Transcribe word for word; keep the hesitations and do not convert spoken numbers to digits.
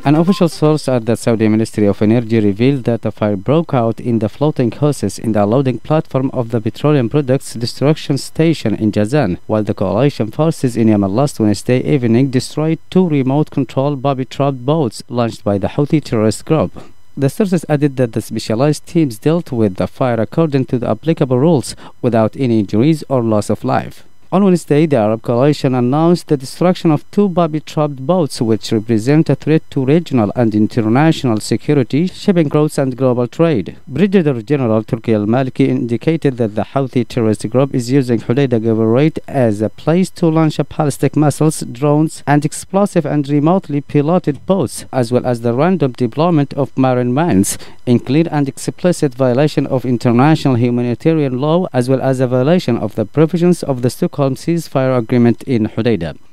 An official source at the Saudi Ministry of Energy revealed that a fire broke out in the floating hoses in the loading platform of the petroleum products destruction station in Jazan, while the coalition forces in Yemen last Wednesday evening destroyed two remote-controlled booby-trapped boats launched by the Houthi terrorist group. The sources added that the specialized teams dealt with the fire according to the applicable rules without any injuries or loss of life. On Wednesday, the Arab coalition announced the destruction of two booby-trapped boats which represent a threat to regional and international security, shipping routes and global trade. Brigadier General Turki al-Maliki indicated that the Houthi terrorist group is using Hodeidah Governorate as a place to launch ballistic missiles, drones and explosive and remotely piloted boats, as well as the random deployment of marine mines, in clear and explicit violation of international humanitarian law, as well as a violation of the provisions of the Stockholm ceasefire agreement in Hodeidah.